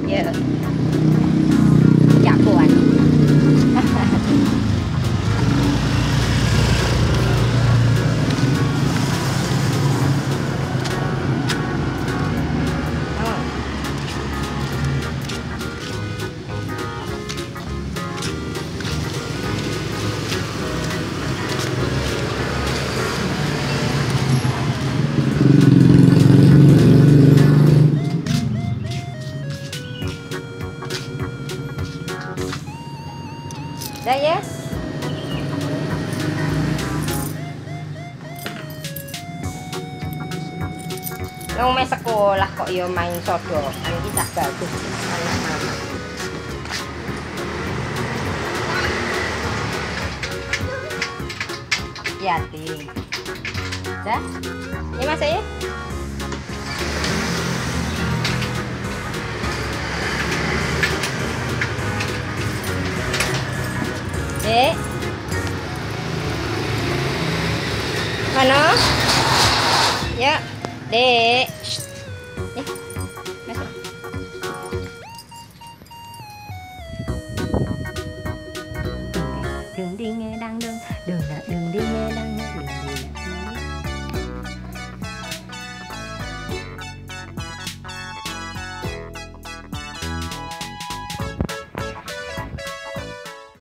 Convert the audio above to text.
Ya, jagoan. Dah yes. Yang main sekolah kok yo main sodo, kan kita bagus anak mama. Yati. Dah. Ini mas ya. Dek. Mana? Ya, Dek.